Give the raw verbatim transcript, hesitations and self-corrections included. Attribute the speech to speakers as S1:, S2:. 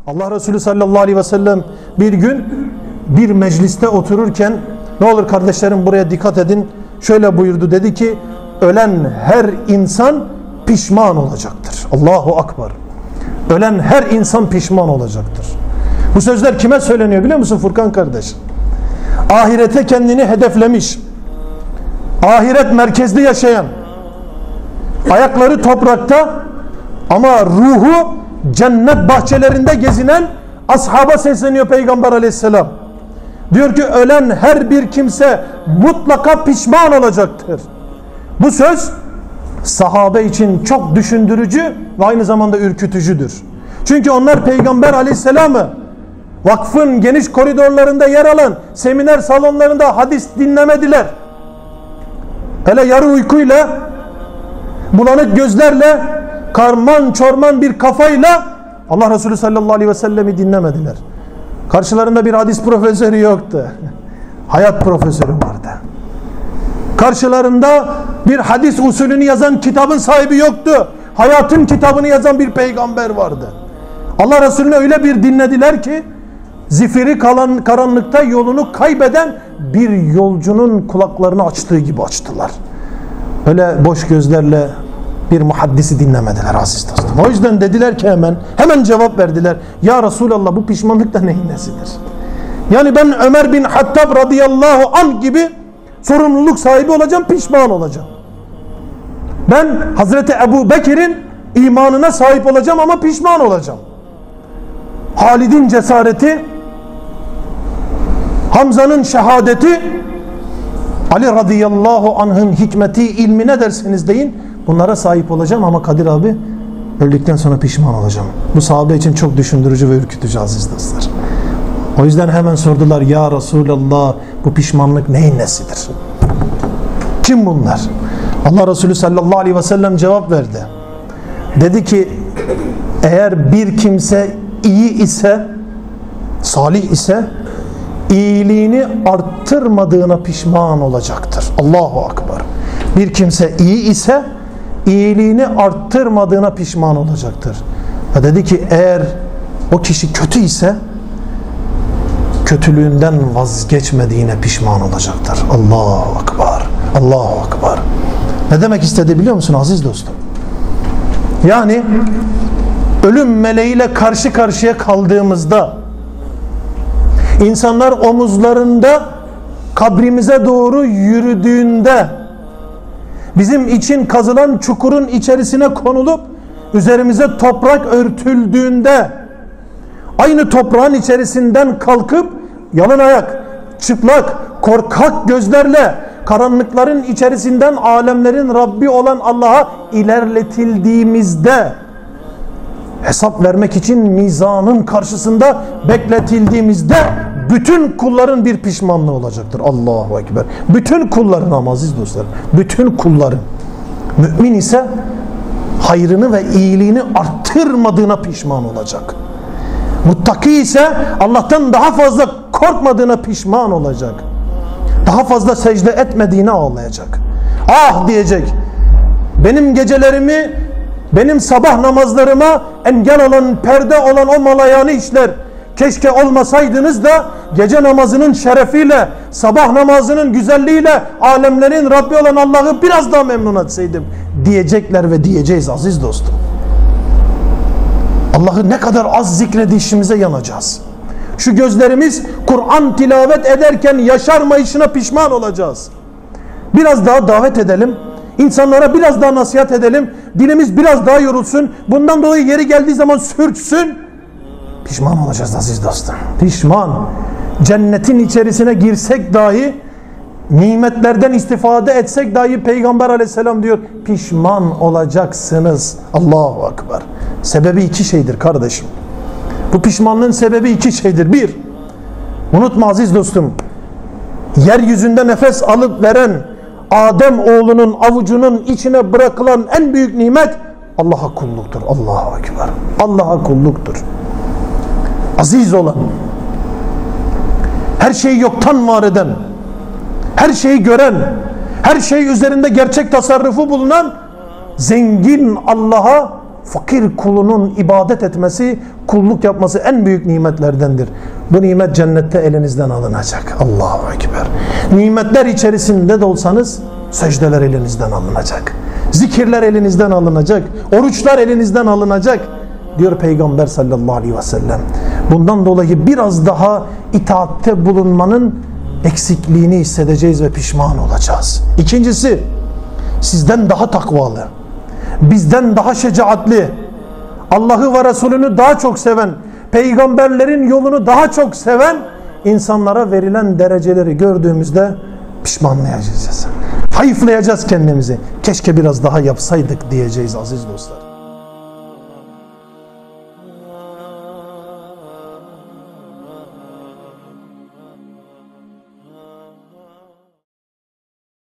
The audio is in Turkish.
S1: Allah Resulü sallallahu aleyhi ve sellem bir gün bir mecliste otururken, ne olur kardeşlerim buraya dikkat edin, şöyle buyurdu, dedi ki ölen her insan pişman olacaktır. Allahu Akbar. Ölen her insan pişman olacaktır. Bu sözler kime söyleniyor biliyor musun Furkan kardeş? Ahirete kendini hedeflemiş, ahiret merkezli yaşayan, ayakları toprakta ama ruhu cennet bahçelerinde gezinen ashaba sesleniyor Peygamber aleyhisselam. Diyor ki ölen her bir kimse mutlaka pişman olacaktır. Bu söz sahabe için çok düşündürücü ve aynı zamanda ürkütücüdür. Çünkü onlar Peygamber aleyhisselamı vakfın geniş koridorlarında yer alan seminer salonlarında hadis dinlemediler. Hele yarı uykuyla, bulanık gözlerle, karman çorman bir kafayla Allah Resulü sallallahu aleyhi ve sellemi dinlemediler. Karşılarında bir hadis profesörü yoktu. Hayat profesörü vardı. Karşılarında bir hadis usulünü yazan kitabın sahibi yoktu. Hayatın kitabını yazan bir peygamber vardı. Allah Resulü'nü öyle bir dinlediler ki zifiri kalan karanlıkta yolunu kaybeden bir yolcunun kulaklarını açtığı gibi açtılar. Öyle boş gözlerle bir muhaddisi dinlemediler aziz dostum. O yüzden dediler ki hemen hemen cevap verdiler. Ya Resulallah, bu pişmanlık da neyin nesidir? Yani ben Ömer bin Hattab radıyallahu anh gibi sorumluluk sahibi olacağım, pişman olacağım. Ben Hazreti Ebu Bekir'in imanına sahip olacağım ama pişman olacağım. Halid'in cesareti, Hamza'nın şehadeti, Ali radıyallahu anh'ın hikmeti, ilmi, ne derseniz deyin, bunlara sahip olacağım ama Kadir abi öldükten sonra pişman olacağım. Bu sahabe için çok düşündürücü ve ürkütücü aziz dostlar. O yüzden hemen sordular, ya Resulallah, bu pişmanlık neyin nesidir? Kim bunlar? Allah Resulü sallallahu aleyhi ve sellem cevap verdi. Dedi ki eğer bir kimse iyi ise, salih ise iyiliğini arttırmadığına pişman olacaktır. Allahu Akbar. Bir kimse iyi ise iyiliğini arttırmadığına pişman olacaktır. Ve dedi ki eğer o kişi kötü ise kötülüğünden vazgeçmediğine pişman olacaktır. Allahu Akbar. Allahu Akbar. Ne demek istedi biliyor musun aziz dostum? Yani ölüm meleğiyle karşı karşıya kaldığımızda, insanlar omuzlarında kabrimize doğru yürüdüğünde, bizim için kazılan çukurun içerisine konulup üzerimize toprak örtüldüğünde, aynı toprağın içerisinden kalkıp yalın ayak, çıplak, korkak gözlerle karanlıkların içerisinden alemlerin Rabbi olan Allah'a ilerletildiğimizde, hesap vermek için mizanın karşısında bekletildiğimizde bütün kulların bir pişmanlığı olacaktır. Allahu Ekber. Bütün kulların ama aziz dostlar, bütün kulların. Mümin ise hayrını ve iyiliğini arttırmadığına pişman olacak. Muttaki ise Allah'tan daha fazla korkmadığına pişman olacak. Daha fazla secde etmediğine ağlayacak. Ah diyecek, benim gecelerimi, benim sabah namazlarıma engel olan, perde olan o malayanı işler, keşke olmasaydınız da gece namazının şerefiyle, sabah namazının güzelliğiyle alemlerin Rabbi olan Allah'ı biraz daha memnun etseydim diyecekler ve diyeceğiz aziz dostum. Allah'ı ne kadar az zikredişimize yanacağız. Şu gözlerimiz Kur'an tilavet ederken yaşarmayışına pişman olacağız. Biraz daha davet edelim. İnsanlara biraz daha nasihat edelim. Dilimiz biraz daha yorulsun. Bundan dolayı yeri geldiği zaman sürçsün. Pişman olacağız aziz dostum. Pişman. Cennetin içerisine girsek dahi, nimetlerden istifade etsek dahi Peygamber aleyhisselam diyor, pişman olacaksınız. Allahu Ekber. Sebebi iki şeydir kardeşim. Bu pişmanlığın sebebi iki şeydir. Bir, unutma aziz dostum, yeryüzünde nefes alıp veren Adem oğlunun avucunun içine bırakılan en büyük nimet Allah'a kulluktur. Allahu Ekber. Allah'a kulluktur. Aziz olan, her şeyi yoktan var eden, her şeyi gören, her şey üzerinde gerçek tasarrufu bulunan zengin Allah'a fakir kulunun ibadet etmesi, kulluk yapması en büyük nimetlerdendir. Bu nimet cennette elinizden alınacak. Allahu Ekber. Nimetler içerisinde de olsanız secdeler elinizden alınacak. Zikirler elinizden alınacak. Oruçlar elinizden alınacak. Diyor Peygamber sallallahu aleyhi ve sellem. Bundan dolayı biraz daha itaatte bulunmanın eksikliğini hissedeceğiz ve pişman olacağız. İkincisi, sizden daha takvalı, bizden daha şecaatli, Allah'ı ve Resulünü daha çok seven, peygamberlerin yolunu daha çok seven insanlara verilen dereceleri gördüğümüzde pişmanlayacağız. Hayıflayacağız kendimizi. Keşke biraz daha yapsaydık diyeceğiz aziz dostlar.